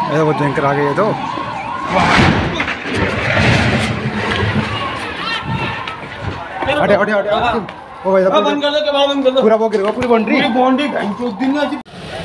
ऐसा बहुत भयंकर आ गई है तो। हटे हटे हटे ओ भाई बंद कर दो, के बाद बंद कर दो। पूरा वो गिरेगा, पूरी बाउंड्री दिन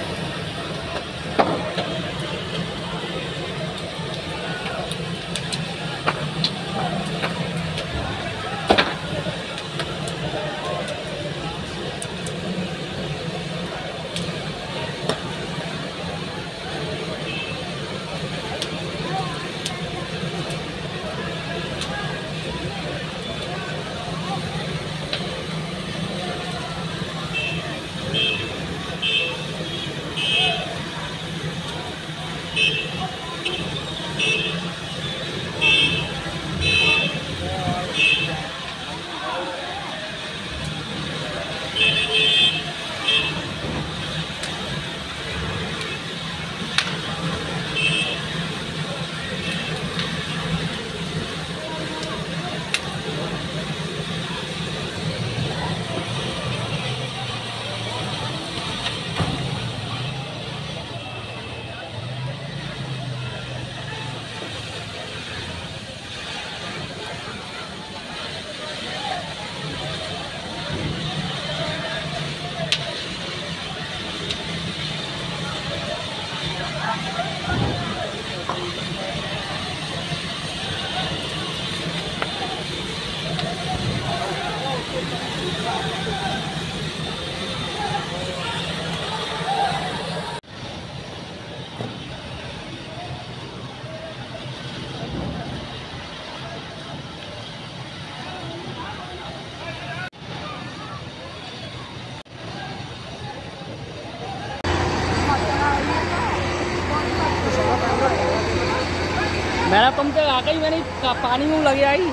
मेरा तुमसे आ गई, मैंने पानी में लगे आई।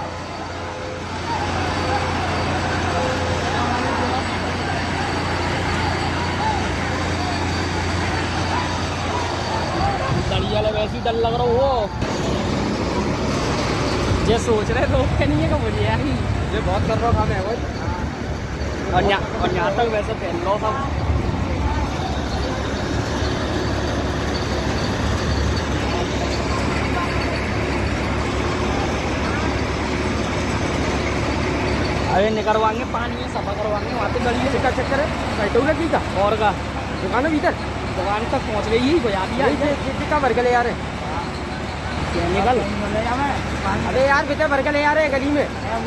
दरिया ले वैसे ही डर लग रहा हो। ये सोच रहे लोग के नहीं है कि मुझे यार ये बहुत कर रहा काम है भाई। और यहाँ तक वैसे पहन लो सब। अरे निकलवाएंगे पानी में सफा करवाएंगे वहाँ पे गली में क्या चक्कर है बैठो ना की का और का दुकान है भीतर दुकान तक पहुँच गई ही बजा दिया कितना भर के ले आ रहे निकल। अरे यार भीतर भर के ले आ रहे गली में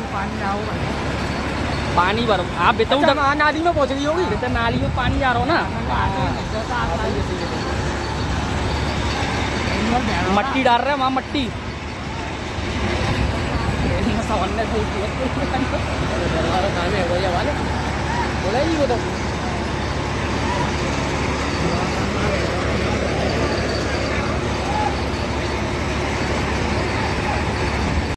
पानी भर आप बेटा नाली में पहुँच गई होगी। भीतर नाली में पानी जा रहा हो ना, मट्टी डाल रहे हैं वहाँ मट्टी सवरने से बोला ही वो तो